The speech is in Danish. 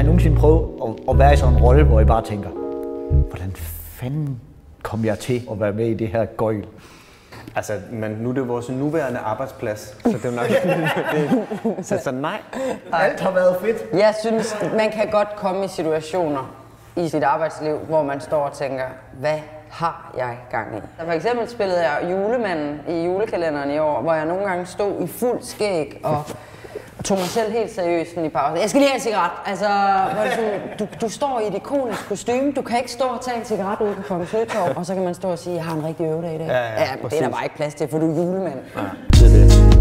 nogensinde prøvet at være i sådan en rolle, hvor I bare tænker, hvordan fanden kom jeg til at være med i det her gøjl? Altså, men nu er det vores nuværende arbejdsplads, så det er nok så nej. Alt har været fedt. Jeg synes, man kan godt komme i situationer i sit arbejdsliv, hvor man står og tænker, hvad har jeg gang i? For eksempel spillede jeg julemanden i julekalenderen i år, hvor jeg nogle gange stod i fuld skæg og tog mig selv helt seriøst i pausen. Jeg skal lige have en cigaret. Altså, du står i et ikonisk kostume. Du kan ikke stå og tage en cigaret ude på Kongens Nytorv, og så kan man stå og sige, jeg har en rigtig øvedag i dag. Ja, men det er der bare ikke plads til, for du er julemand. Ja, det er det.